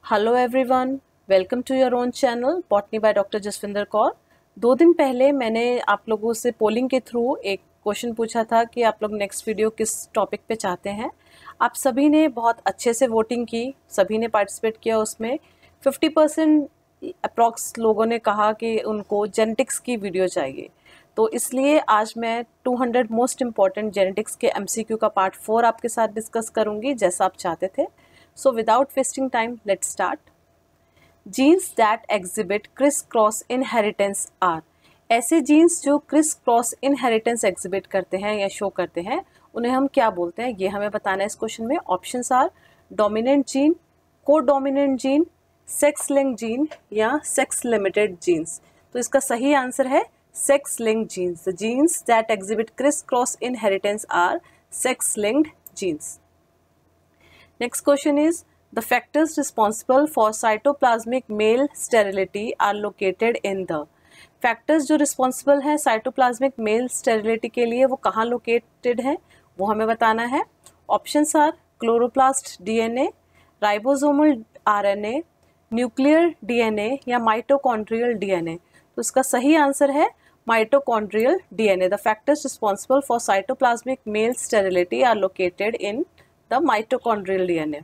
Hello everyone, welcome to your own channel botany by doctor Jaswinder Kaur. 2 दिन पहले मैंने आप लोगों से पोलिंग के थ्रू एक क्वेश्चन पूछा था कि आप लोग नेक्स्ट वीडियो किस टॉपिक पे चाहते हैं। आप सभी ने बहुत अच्छे से वोटिंग की, सभी ने पार्टिसिपेट किया। उसमें 50% अप्रॉक्स लोगों ने कहा कि उनको जेनेटिक्स की वीडियो चाहिए। तो इसलिए आज मैं 200 मोस्ट इम्पॉर्टेंट जेनेटिक्स के MCQ का पार्ट 4 आपके साथ डिस्कस करूंगी, जैसा आप चाहते थे। So without wasting time, let's start. Genes that exhibit criss-cross inheritance are ऐसे जीन्स जो क्रिस क्रॉस इनहेरिटेंस एग्जिबिट करते हैं या शो करते हैं, उन्हें हम क्या बोलते हैं, ये हमें बताना है इस क्वेश्चन में। Options are dominant gene, codominant gene, sex linked gene या सेक्स लिमिटेड जीन्स। तो इसका सही आंसर है sex linked genes. The genes that exhibit criss cross inheritance are sex linked genes. Next question is, the factors responsible for cytoplasmic male sterility are located in the factors जो responsible हैं cytoplasmic male sterility के लिए, वो कहाँ located हैं वो हमें बताना है। Options are chloroplast DNA, ribosomal RNA, nuclear DNA या mitochondrial DNA। तो इसका सही आंसर है mitochondrial DNA। The factors responsible for cytoplasmic male sterility are located in the mitochondrial DNA.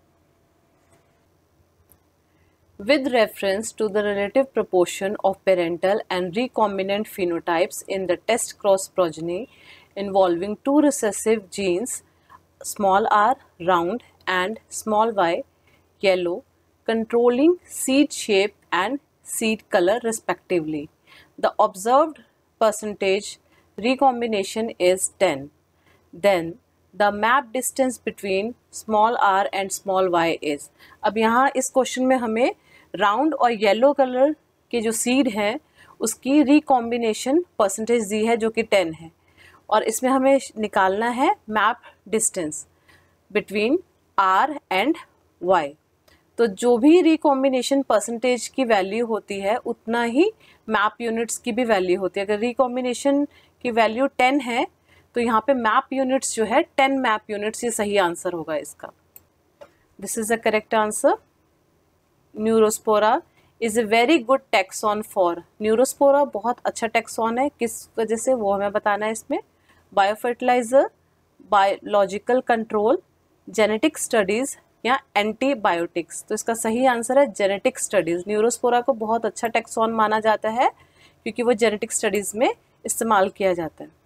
With reference to the relative proportion of parental and recombinant phenotypes in the test cross progeny involving 2 recessive genes, small r round and small y yellow, controlling seed shape and seed color respectively, the observed percentage recombination is 10. Then the map distance between small r and small y is। अब यहाँ इस question में हमें round और yellow colour के जो seed हैं उसकी रिकॉम्बिनेशन परसेंटेज दी है जो कि 10 है, और इसमें हमें निकालना है map distance between r and y। तो जो भी रिकॉम्बिनेशन परसेंटेज की वैल्यू होती है उतना ही मैप यूनिट्स की भी वैल्यू होती है। अगर रिकॉम्बिनेशन की वैल्यू 10 है तो यहाँ पे मैप यूनिट्स जो है 10 मैप यूनिट्स, ये सही आंसर होगा इसका। This is the correct answer. Neurospora is a very good taxon for. Neurospora बहुत अच्छा टैक्सॉन है, किस वजह से वो हमें बताना है इसमें। Biofertiliser, biological control, genetic studies या एंटीबायोटिक्स। तो इसका सही आंसर है जेनेटिक स्टडीज। न्यूरोस्पोरा को बहुत अच्छा टैक्सॉन माना जाता है क्योंकि वो जेनेटिक स्टडीज में इस्तेमाल किया जाता है।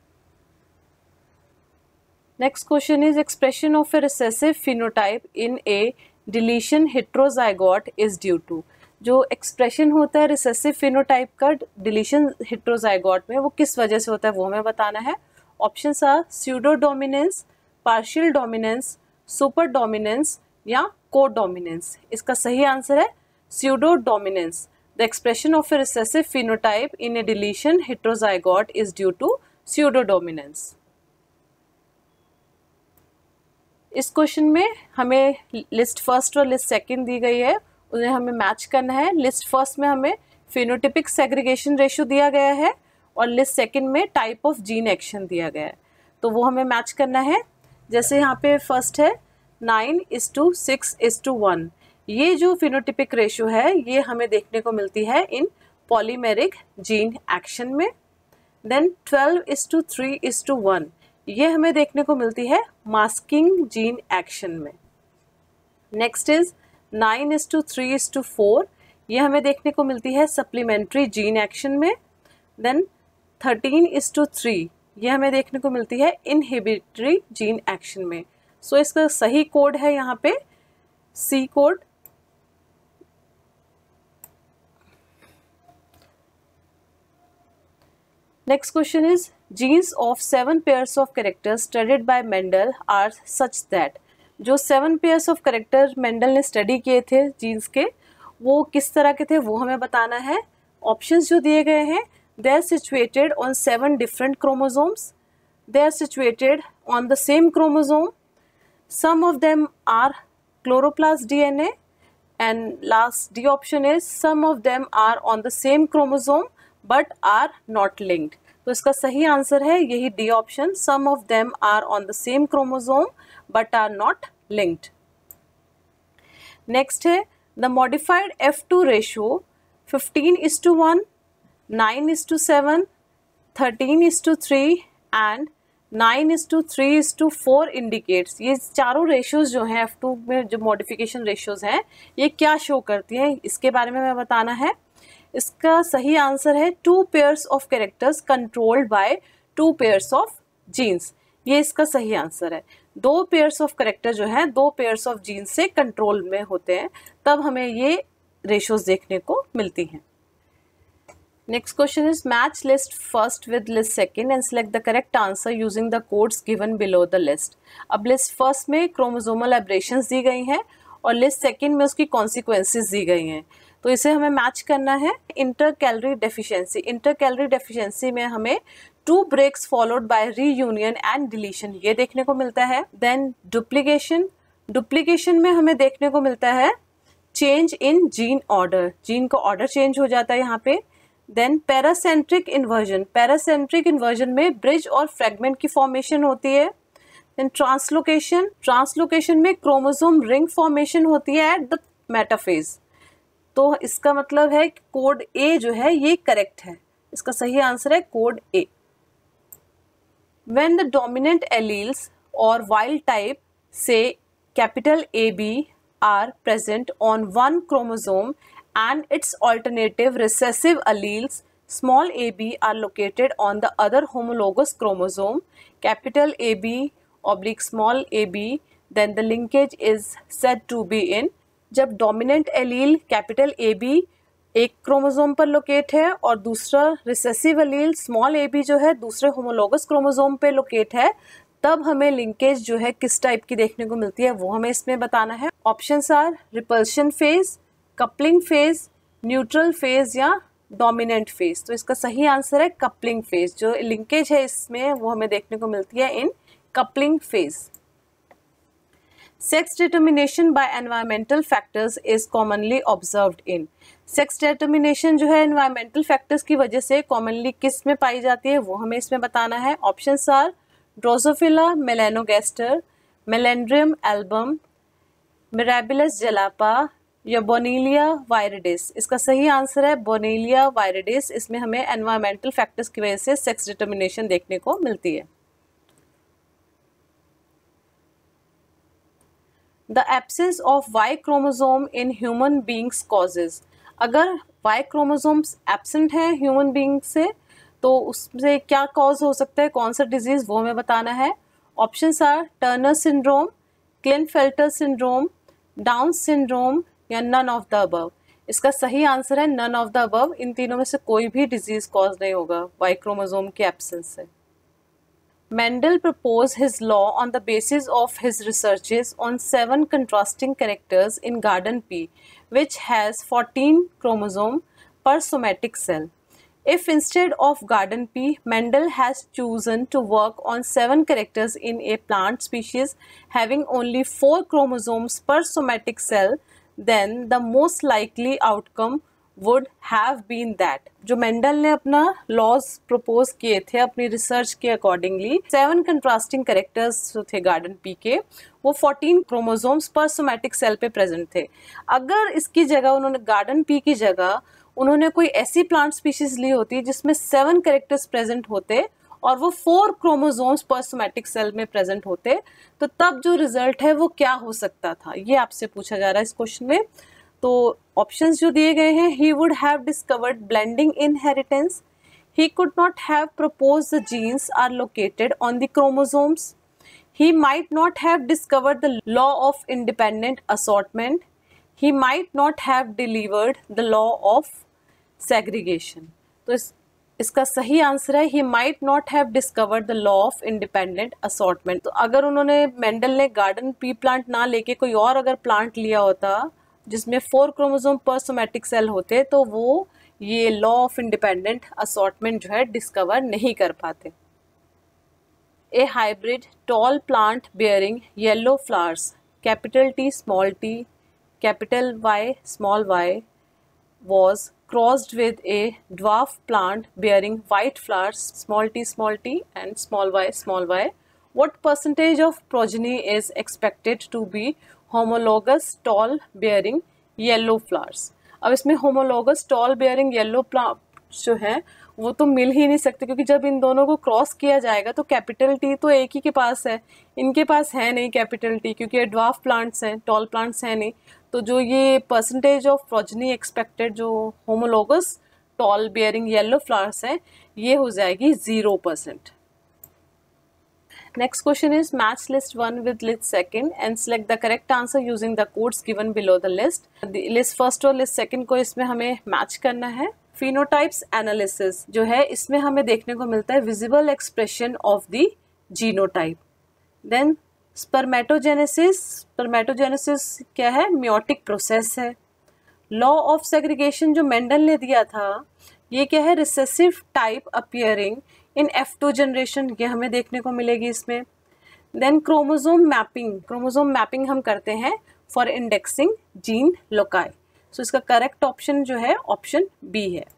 Next question is, expression of a recessive phenotype in a deletion heterozygote is due to। जो एक्सप्रेशन होता है रिसेसिव फिनोटाइप का डिलीशन हेट्रोजाइगोट में, वो किस वजह से होता है वो हमें बताना है। Options are pseudo dominance, partial dominance, super dominance या को डोमिनेंस। इसका सही आंसर है pseudo dominance. The expression of a recessive phenotype in a deletion heterozygote is due to pseudo dominance. इस क्वेश्चन में हमें लिस्ट फर्स्ट और list second दी गई है, उन्हें हमें मैच करना है। लिस्ट फर्स्ट में हमें फिनोटिपिक सेग्रीगेशन रेशियो दिया गया है और लिस्ट सेकंड में टाइप ऑफ जीन एक्शन दिया गया है, तो वो हमें मैच करना है। जैसे यहाँ पे फर्स्ट है 9:6:1। ये जो फिनोटिपिक रेशियो है ये हमें देखने को मिलती है इन पॉलीमेरिक जीन एक्शन में। देन 12:3:1 ये हमें देखने को मिलती है मास्किंग जीन एक्शन में। नेक्स्ट इज 9:3:4 ये हमें देखने को मिलती है सप्लीमेंट्री जीन एक्शन में। देन 13:3 ये हमें देखने को मिलती है इनहिबिटरी जीन एक्शन में। सो इसका सही कोड है यहाँ पे C code. Next question is, genes of 7 pairs of characters studied by Mendel are such that। जो 7 pairs of character मेंडल ने स्टडी किए थे जीन्स के, वो किस तरह के थे वो हमें बताना है। ऑप्शंस जो दिए गए हैं, they are situated on 7 different chromosomes, they are situated on the same chromosome, some of them are chloroplast DNA, and last D option is some of them are on the same chromosome but are not linked। तो इसका सही answer है यही D option, some of them are on the same chromosome but are not linked। Next है The modified F2 ratio 15:1, 9:7, 13:3 and 9:3:4 indicates. ये चारों ratios जो हैं F2 में, जो मॉडिफिकेशन रेशियोज हैं, ये क्या शो करती हैं, इसके बारे में हमें बताना है। इसका सही आंसर है 2 pairs of characters controlled by 2 pairs of genes. ये इसका सही आंसर है। 2 पेयर्स ऑफ कैरेक्टर जो है 2 पेयर्स ऑफ जीन्स से कंट्रोल में होते हैं, तब हमें ये रेशियोज देखने को मिलती हैं। Next question is match list first with list second and select the correct answer using the codes given below the list। अब list first में chromosomal aberrations दी गई हैं और list second में उसकी consequences दी गई हैं, तो इसे हमें मैच करना है। इंटरकैलोरी डेफिशिएंसी, इंटरकैलोरी डेफिशिएंसी में हमें 2 breaks followed by reunion and deletion ये देखने को मिलता है। देन डुप्लीकेशन, डुप्लीकेशन में हमें देखने को मिलता है change in gene order, gene का ऑर्डर चेंज हो जाता है यहाँ पे। Then paracentric inversion, paracentric inversion में ब्रिज और फ्रेगमेंट की फॉर्मेशन होती है। देन ट्रांसलोकेशन, ट्रांसलोकेशन में क्रोमोसोम रिंग फॉर्मेशन होती है एट द मेटाफेज। तो इसका मतलब है कि कोड ए जो है ये करेक्ट है, इसका सही आंसर है code A. When the dominant alleles और वाइल्ड टाइप से capital AB are present on one chromosome and its alternative recessive alleles small ab are located on the other homologous chromosome capital AB oblique small ab, then the linkage is said to be in। जब dominant allele capital AB एक क्रोमोसोम पर locate है और दूसरा recessive allele small ab जो है दूसरे होमोलोगस क्रोमोसोम पे लोकेट है, तब हमें लिंकेज जो है किस टाइप की देखने को मिलती है वो हमें इसमें बताना है। Options are repulsion phase, coupling phase, neutral phase या डोमिनेंट फेज। तो इसका सही आंसर है कपलिंग फेज। जो लिंकेज है इसमें वो हमें देखने को मिलती है in coupling phase. Sex determination by environmental factors is commonly observed in. Sex determination जो है एनवायरमेंटल फैक्टर्स की वजह से कॉमनली किस में पाई जाती है वो हमें इसमें बताना है। Options are Drosophila melanogaster, Melandrium album, Mirabilis jalapa या बोनीलिया वायरिडिस। इसका सही आंसर है बोनीलिया वायरिडिस। इसमें हमें एनवायरमेंटल फैक्टर्स की वजह से सेक्स डिटर्मिनेशन देखने को मिलती है। The absence of Y chromosome in human beings causes. अगर वाई क्रोमोसोम्स एब्सेंट है ह्यूमन बींग से तो उससे क्या कॉज हो सकता है, कौन सा डिजीज, वो हमें बताना है। Options are Turner syndrome, Klinefelter syndrome, Down syndrome या नन ऑफ द अबव। इसका सही आंसर है नन ऑफ द अबव। इन तीनों में से कोई भी डिजीज कॉज नहीं होगा वाई क्रोमोसोम के एब्सेंस से। Mendel proposed his law on the basis of his researches on 7 contrasting characters in garden P, which has 14 chromosomes per somatic cell. If instead of garden P, Mendel has chosen to work on 7 characters in a plant species having only 4 chromosomes per somatic cell, then the most likely outcome would have been that। जो Mendel ने अपना laws propose किए थे अपनी research के accordingly, 7 contrasting characters जो थे garden pea के वो 14 क्रोमोसोम्स पर सोमैटिक सेल पे प्रेजेंट थे। अगर इसकी जगह उन्होंने गार्डन पी की जगह उन्होंने कोई ऐसी प्लांट स्पीशीज ली होती जिसमें 7 कैरेक्टर्स प्रेजेंट होते और वो 4 क्रोमोसोम्स पर सोमैटिक सेल में प्रेजेंट होते, तो तब जो रिजल्ट है वो क्या हो सकता था, ये आपसे पूछा जा रहा है इस क्वेश्चन में। तो ऑप्शंस जो दिए गए हैं, he would have discovered blending inheritance, he could not have proposed the genes are located on the chromosomes, he might not have discovered the law of independent assortment, he might not have delivered the law of segregation। तो इसका सही answer है he might not have discovered the law of independent assortment। तो अगर उन्होंने Mendel ने garden pea plant ना लेके कोई और अगर प्लांट लिया होता जिसमें 4 क्रोमोसोम पर सोमैटिक सेल होते तो वो ये लॉ ऑफ इंडिपेंडेंट असॉर्टमेंट जो है डिस्कवर नहीं कर पाते। A hybrid tall plant bearing yellow flowers capital T small t capital Y small y was crossed with a dwarf plant bearing white flowers small t and small y। What percentage of progeny is expected to be homologous tall bearing yellow flowers. अब इसमें homologous tall bearing yellow plant जो है वो तो मिल ही नहीं सकते, क्योंकि जब इन दोनों को क्रॉस किया जाएगा तो कैपिटल टी तो एक ही के पास है, इनके पास है नहीं कैपिटल टी, क्योंकि ये ड्वार्फ प्लांट्स हैं, टॉल प्लांट्स हैं नहीं। तो जो ये परसेंटेज ऑफ प्रोजेनी एक्सपेक्टेड जो homologous tall bearing yellow flowers हैं, ये हो जाएगी 0%। Next question is match list 1 with list 2 and select the correct answer using the codes given below the list. The list first और list 2 को इसमें हमें match करना है। Phenotypes analysis जो है इसमें हमें देखने को मिलता है visible expression of the genotype. Then spermatogenesis, spermatogenesis क्या है? Meiotic process है। Law of segregation जो मेंडल ने दिया था, ये क्या है? Recessive type appearing in F2 generation, ये हमें देखने को मिलेगी इसमें। देन क्रोमोसोम मैपिंग हम करते हैं for indexing gene loci. So इसका करेक्ट ऑप्शन जो है ऑप्शन बी है।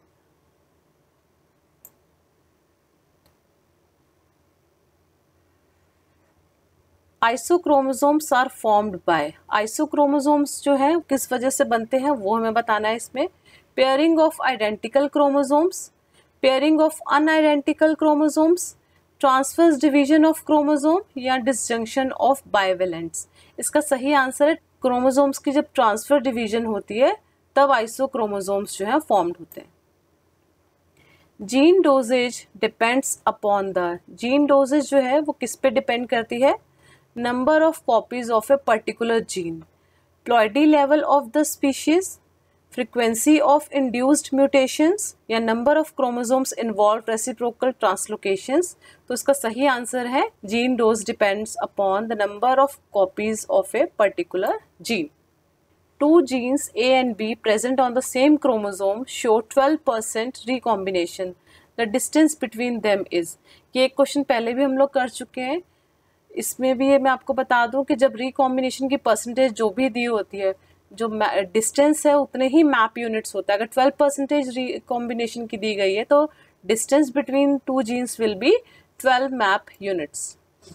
Isochromosomes are formed by, isochromosomes जो है किस वजह से बनते हैं वो हमें बताना है इसमें। Pairing of identical chromosomes, pairing of unidentical chromosomes, transverse division of chromosome या डिसजंक्शन ऑफ बाइवेलेंट्स। इसका सही आंसर है क्रोमोसोम्स की जब ट्रांसफर डिवीजन होती है तब आइसोक्रोमोसोम्स जो है फॉर्म्ड होते हैं। Gene dosage depends upon the, gene dosage जो है वो किस पे डिपेंड करती है? Number of copies of a particular gene, ploidy level of the species, frequency of induced mutations या number of chromosomes involved reciprocal translocations। तो इसका सही आंसर है gene dose depends upon the number of copies of a particular gene. Two genes A and B present on the same chromosome show 12% recombination. The distance between them is, ये एक question पहले भी हम लोग कर चुके हैं। इसमें भी मैं आपको बता दूं कि जब रिकॉम्बिनेशन की परसेंटेज जो भी दी होती है, जो डिस्टेंस है उतने ही मैप यूनिट्स होता है। अगर 12% रिकॉम्बिनेशन की दी गई है तो distance between two genes will be 12 map units.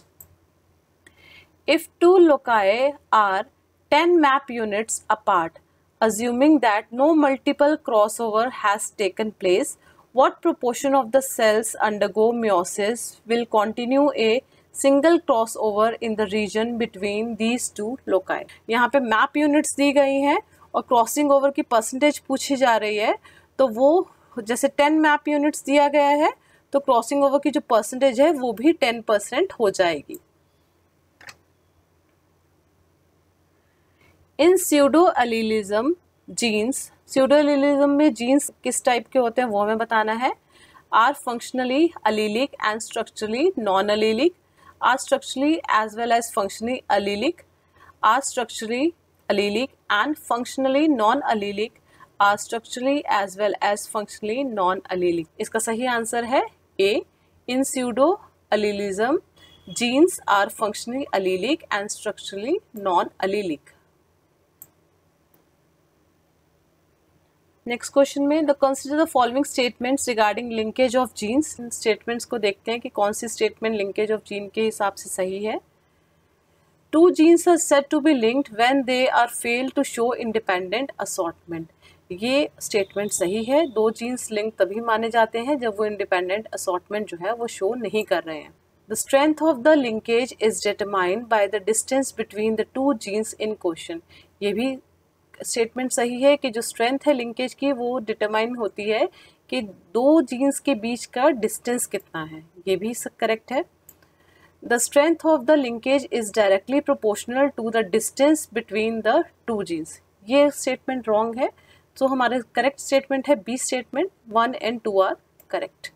If two loci are 10 map units apart, assuming that no multiple crossover has taken place, what proportion of the cells undergo meiosis will continue a single cross over in the region between these two loci. यहाँ पे map units दी गई हैं और crossing over की percentage पूछी जा रही है, तो वो जैसे 10 मैप यूनिट्स दिया गया है तो क्रॉसिंग ओवर की जो परसेंटेज है वो भी 10% हो जाएगी। In pseudo allelism genes, pseudo allelism में जीन्स किस टाइप के होते हैं वो हमें बताना है। Are functionally allelic and structurally non allelic, are structurally as well as functionally allelic, are structurally allelic and functionally non-allelic, are structurally as well as functionally non-allelic। इसका सही आंसर है A. In pseudo allelism, genes are functionally allelic and structurally non-allelic। Next question में the consider the following statements regarding linkage of genes. Statements को देखते हैं कि कौन सी स्टेटमेंट लिंकेज ऑफ जीन के हिसाब से सही है। Two genes are said to be linked when they are fail to show independent assortment. ये स्टेटमेंट सही है। दो जीन्स लिंक तभी माने जाते हैं जब वो इंडिपेंडेंट असॉर्टमेंट जो है वो शो नहीं कर रहे हैं। The strength of the linkage is determined by the distance between the two genes in question. ये भी स्टेटमेंट सही है कि जो स्ट्रेंथ है लिंकेज की वो डिटरमाइन होती है कि दो जीन्स के बीच का डिस्टेंस कितना है। ये भी करेक्ट है। The strength of the linkage is directly proportional to the distance between the two genes. ये स्टेटमेंट रॉन्ग है। तो हमारे करेक्ट स्टेटमेंट है B statement, 1 and 2 are correct.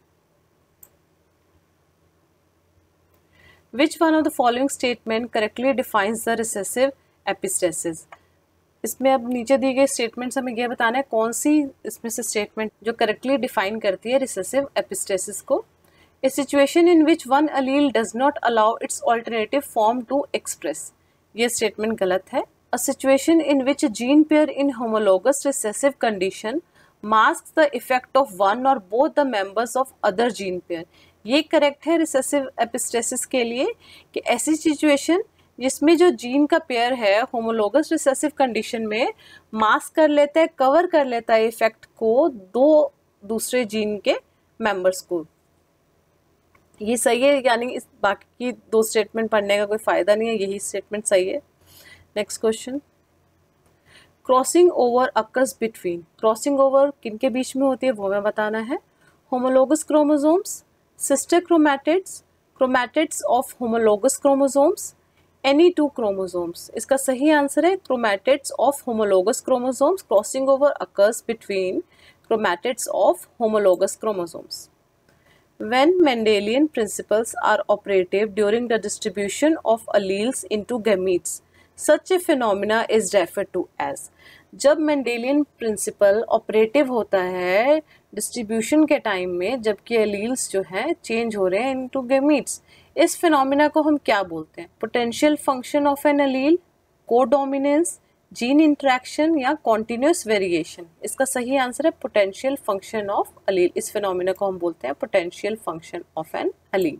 Which one of the following statement correctly defines the recessive epistasis. इसमें अब नीचे दी गई statements हमें यह बताना है कौन सी इसमें से स्टेटमेंट जो करेक्टली डिफाइन करती है रिसेसिव एपिस्टेसिस को। A situation in which one allele does not allow its alternative form to express. ये स्टेटमेंट गलत है। A situation in which gene pair in homologous recessive condition masks the effect of one or both the members of other gene pair. ये correct है recessive epistasis के लिए कि ऐसी situation जिसमें जो जीन का पेयर है होमोलोगस रिसेसिव कंडीशन में मास्क कर लेता है, कवर कर लेता है इफेक्ट को दो दूसरे जीन के मेंबर्स को। ये सही है, यानी इस बाकी की दो स्टेटमेंट पढ़ने का कोई फायदा नहीं है, यही स्टेटमेंट सही है। Next question, crossing over occurs between, crossing over किन के बीच में होती है वो हमें बताना है। Homologous chromosomes, sister chromatids, chromatids of homologous chromosomes, any two chromosomes. इसका सही आंसर है chromatids of homologous chromosomes. Crossing over occurs between chromatids of homologous chromosomes. When Mendelian principles are operative during the distribution of alleles into gametes, such a phenomena is referred to as। जब Mendelian principle operative होता है distribution के time में, जबकि alleles जो हैं change हो रहे हैं इनटू गैमीट्स, इस फिनोमिना को हम क्या बोलते हैं? Potential function of an allele, codominance, gene interaction या कॉन्टिन्यूस वेरिएशन। इसका सही आंसर है पोटेंशियल फंक्शन ऑफ अलील। इस फिनोमिना को हम बोलते हैं potential function of an allele.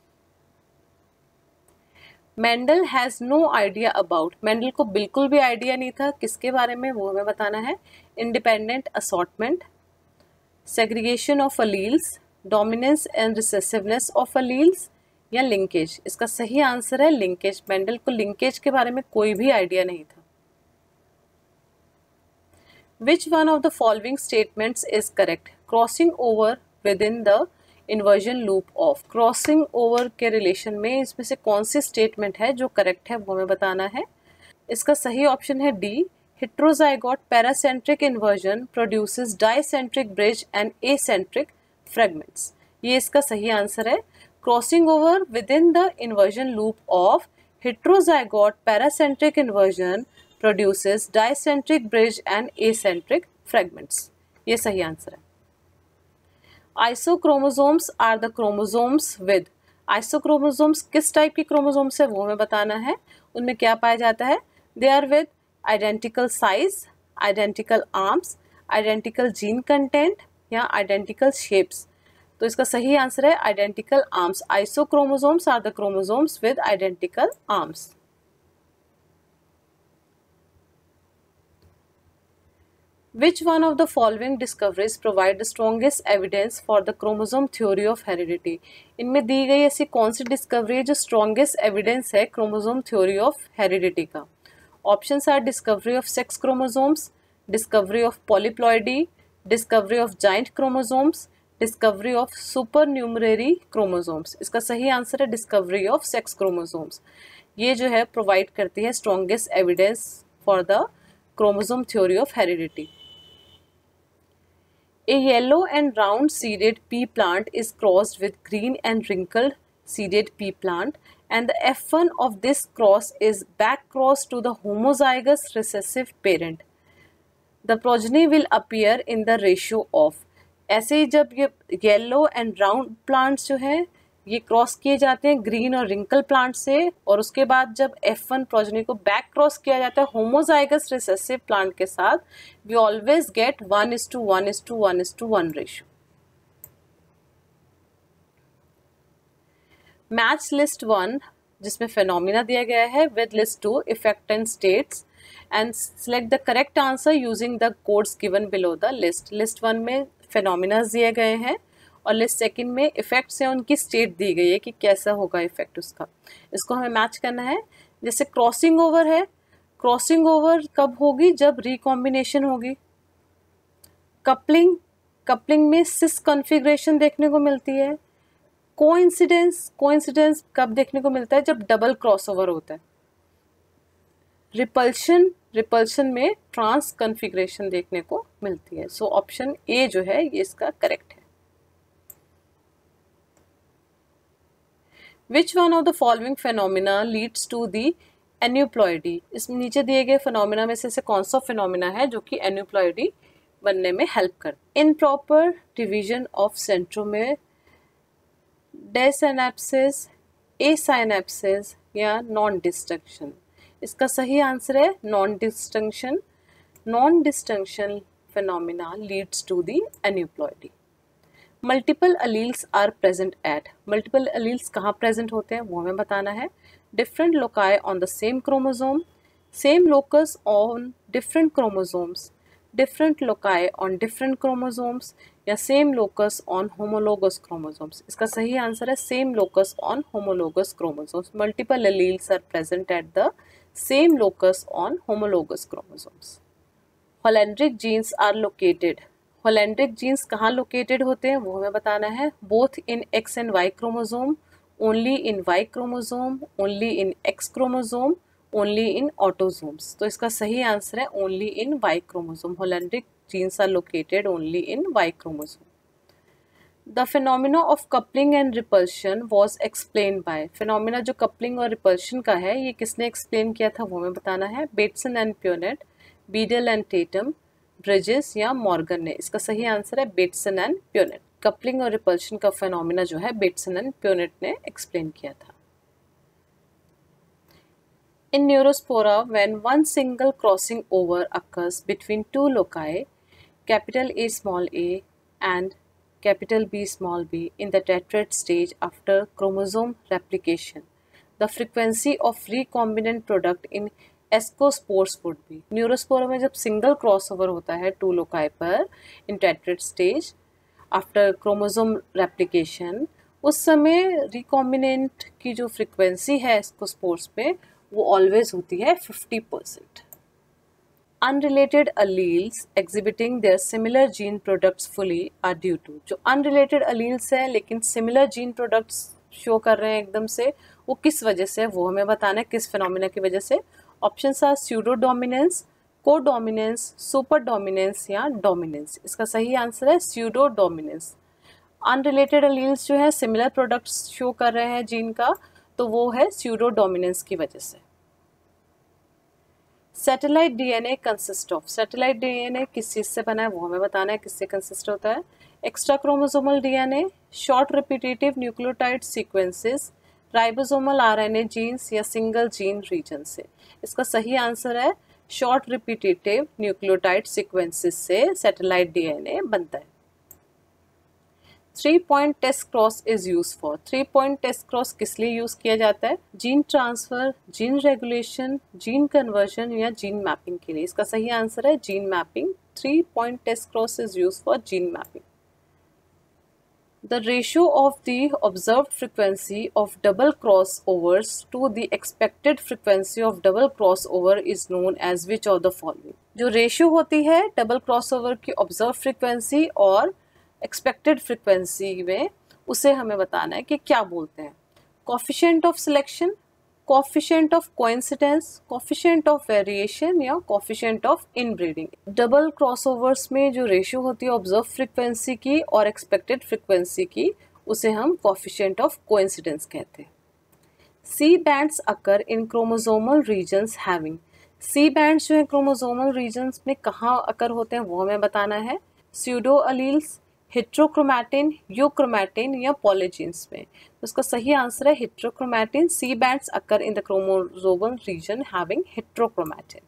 Mendel has no idea about, Mendel को बिल्कुल भी आइडिया नहीं था किसके बारे में, वो हमें बताना है। Independent assortment, segregation of alleles, dominance and recessiveness of alleles या लिंकेज। इसका सही आंसर है लिंकेज। मेंडल को लिंकेज के बारे में कोई भी आइडिया नहीं था। Which one of the following statements is correct? Crossing over within the inversion loop of, crossing over के रिलेशन में इसमें से कौन सी स्टेटमेंट है जो करेक्ट है वो हमें बताना है। इसका सही ऑप्शन है D, heterozygote paracentric inversion produces dicentric bridge and acentric fragments। ये इसका सही आंसर है। Crossing over within the inversion loop of heterozygote paracentric inversion produces dicentric bridge and acentric fragments। ये सही आंसर है। Isochromosomes are the chromosomes with, आइसोक्रोमोसोम्स किस type की chromosomes है वो हमें बताना है। उनमें क्या पाया जाता है? They are with identical size, identical arms, identical gene content या आइडेंटिकल शेप्स। तो इसका सही आंसर है identical arms. Isochromosomes are the chromosomes with identical arms. Which one of the following discoveries provide the strongest evidence for the chromosome theory of heredity? इनमें दी गई ऐसी कौन सी discovery है जो स्ट्रॉन्गेस्ट एविडेंस है क्रोमोसोम थ्योरी ऑफ हेरिडिटी का? Options are discovery of sex chromosomes, discovery of polyploidy, discovery of giant chromosomes, discovery of supernumerary chromosomes. इसका सही आंसर है डिस्कवरी ऑफ सेक्स क्रोमोसोम्स। ये जो है प्रोवाइड करती है strongest evidence for the chromosome theory of heredity. A yellow and round seeded pea plant is crossed with green and wrinkled seeded pea plant, and the F1 of this cross is back crossed to the homozygous recessive parent. The progeny will appear in the ratio of, ऐसे ही जब ये yellow and round plants जो है ये cross किए जाते हैं green और रिंकल प्लांट से, और उसके बाद जब F1 प्रोजेनी को बैक क्रॉस किया जाता है होमोजाइगस रिसेसिव प्लांट के साथ, we always get 1:1:1:1 ratio. Match list 1 जिसमें फेनोमिना दिया गया है with list 2 effect and states, and select the correct answer using the codes given below the list. List 1 में फेनोमिना दिए गए हैं और लिस्ट सेकंड में इफेक्ट्स हैं, उनकी स्टेट दी गई है कि कैसा होगा इफेक्ट उसका। इसको हमें मैच करना है। जैसे क्रॉसिंग ओवर है, क्रॉसिंग ओवर कब होगी? जब रिकॉम्बिनेशन होगी। कपलिंग, कपलिंग में सिस कॉन्फ़िगरेशन देखने को मिलती है। कोइंसिडेंस, कोइंसिडेंस कब देखने को मिलता है? जब डबल क्रॉसओवर होता है। रिपल्शन, रिपल्शन में ट्रांस कॉन्फ़िगरेशन देखने को मिलती है। सो ऑप्शन ए जो है ये इसका करेक्ट है। Which one of the following phenomena leads to the aneuploidy? इसमें नीचे दिए गए फिनोमिना में से कौन सा फिनोमिना है जो कि aneuploidy बनने में हेल्प कर? Improper division of centromere, desynapsis, asynapsis या non distinction। इसका सही आंसर है non distinction। Non distinction phenomena leads to the aneuploidy। Multiple alleles are present at, multiple alleles कहाँ प्रेजेंट होते हैं वो हमें बताना है। different loci on the same chromosome, same locus on different chromosomes, different loci on different chromosomes या same locus on homologous chromosomes. इसका सही आंसर है same locus on homologous chromosomes. Multiple alleles are present at the same locus on homologous chromosomes. Holendric genes are located. Holendric genes कहाँ located होते हैं वो हमें बताना है. Both in X and Y chromosome, only in Y chromosome, only in X chromosome, only in autosomes. तो इसका सही आंसर है only in Y chromosome. Holendric genes are located only in Y chromosome. The phenomena of coupling and repulsion was explained by. Phenomena जो coupling और repulsion का है ये किसने explain किया था वो हमें बताना है. Bateson and Punnett, Beadle and Tatum, Bridges या मॉर्गन ने. इसका सही आंसर है बेटसन एंड प्योनेट. कपलिंग और रिपल्शन का फेनोमेना जो है बेटसन एंड प्योनेट ने एक्सप्लेन किया था. In Neurospora, when one single crossing over occurs between two loci, capital A small a and capital B small b in the tetrad stage after chromosome replication, the frequency of recombinant product in ascospores would be. Neurospora में जब single crossover होता है two loci पर in tetrad stage after chromosome replication, उस समय recombinant की जो frequency है एस्कोस्पोर्स पे वो ऑलवेज होती है 50%. Unrelated alleles exhibiting their similar gene products fully are due to. जो अनरिलेटेड अलील्स हैं लेकिन सिमिलर जीन प्रोडक्ट्स शो कर रहे हैं एकदम से, वो किस वजह से वो हमें बताना है, किस फिनोमिना की वजह से. Options are pseudo dominance, codominance, super dominance या डोमिनेंस. इसका सही आंसर है स्यूडो डोमिनेंस. अनरिलेटेड अलील्स जो है सिमिलर प्रोडक्ट्स शो कर रहे हैं जीन का, तो वो है स्यूडो डोमिनेंस की वजह से. Satellite DNA consist of. Satellite DNA किस चीज से बना है वो हमें बताना है, किससे कंसिस्ट होता है. Extra chromosomal DNA, short repetitive nucleotide sequences, ribosomal RNA genes या सिंगल जीन रीजन से. इसका सही आंसर है शॉर्ट रिपीटेटिव न्यूक्लियोटाइड सीक्वेंसेस से सैटेलाइट डीएनए बनता है. 3 point test cross is use for. 3 point test cross किस लिए यूज किया जाता है? Gene transfer, gene regulation, gene conversion या जीन मैपिंग के लिए. इसका सही आंसर है gene mapping. 3 point test cross is use for gene mapping. The ratio of the observed frequency of double crossovers to the expected frequency of double crossover is known as which of the following? जो ratio होती है double crossover की observe frequency और expected frequency में, उसे हमें बताना है कि क्या बोलते हैं. Coefficient of selection, coefficient of coincidence, coefficient of variation या coefficient of inbreeding. Double crossovers में जो रेशियो होती है ऑब्जर्व फ्रीक्वेंसी की और एक्सपेक्टेड फ्रीक्वेंसी की, उसे हम कोफिशिएंट ऑफ कोइंसिडेंस कहते हैं. C bands occur in chromosomal regions having. C bands जो है क्रोमोसोमल रीजन्स में कहाँ अकर होते हैं वो हमें बताना है. स्यूडो अलील्स, हेट्रोक्रोमैटिन, यूक्रोमैटिन या पॉलीजीन्स में. तो उसका सही आंसर है heterochromatin. C bands occur in the chromosomal region having heterochromatin.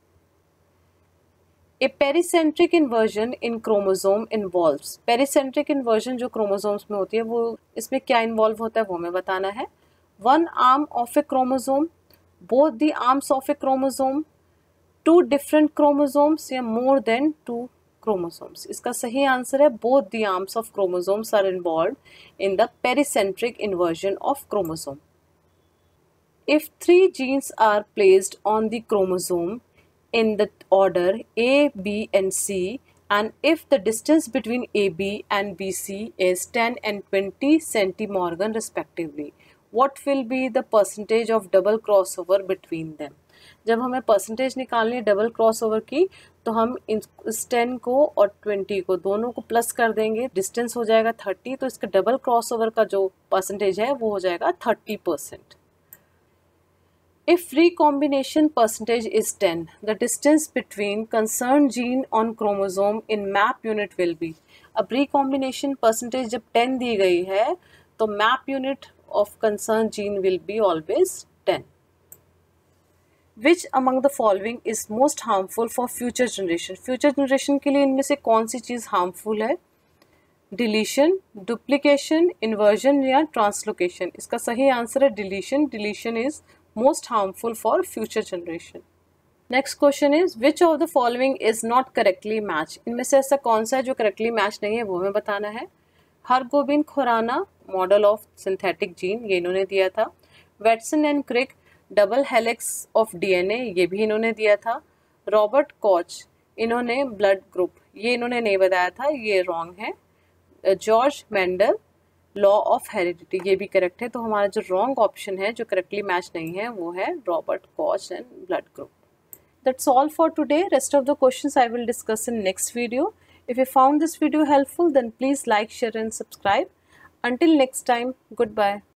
A pericentric inversion in chromosome involves. Pericentric inversion जो क्रोमोसोम्स में होती है वो इसमें क्या इन्वॉल्व होता है वो हमें बताना है. One arm of a chromosome, both the arms of a chromosome, two different chromosomes या मोर देन 2 chromosomes. इसका सही आंसर है both the arms of chromosomes are involved in the pericentric inversion of chromosome. If 3 genes are placed on the chromosome in the order A, B and C, and if the distance between AB and BC is 10 and 20 centimorgan respectively, what will be the percentage of double crossover between them? जब हमें percentage निकालनी है double crossover की, तो हम इस 10 को और 20 को दोनों को प्लस कर देंगे. डिस्टेंस हो जाएगा 30, तो इसका डबल क्रॉसओवर का जो परसेंटेज है वो हो जाएगा 30%. If recombination percentage is 10, the distance between concern gene on chromosome in map unit will be. अब रिकॉम्बिनेशन परसेंटेज जब 10 दी गई है तो map unit of concern gene will be always 10. Which among the following is most harmful for future generation? Future generation के लिए इनमें से कौन सी चीज़ हार्मफुल है? डिलीशन, डुप्लीकेशन, इन्वर्जन या ट्रांसलोकेशन? इसका सही आंसर है deletion. Deletion is most harmful for future generation. Next question is which of the following is not correctly match? इनमें से ऐसा कौन सा है जो करेक्टली मैच नहीं है, वो हमें बताना है। Hargobind Khorana, model of synthetic gene, ये इन्होंने दिया था। Watson and Crick, double helix of DNA, ये भी इन्होंने दिया था। रॉबर्ट कॉच, इन्होंने ब्लड ग्रुप, ये इन्होंने नहीं बताया था, ये रॉन्ग है। George Mendel, law of heredity, ये भी करेक्ट है। तो हमारा जो रॉन्ग ऑप्शन है, जो करेक्टली मैच नहीं है, वो है Robert Koch and blood group. That's all for today. Rest of the questions I will discuss in next video. If you found this video helpful, then please like, share and subscribe. Until next time, goodbye.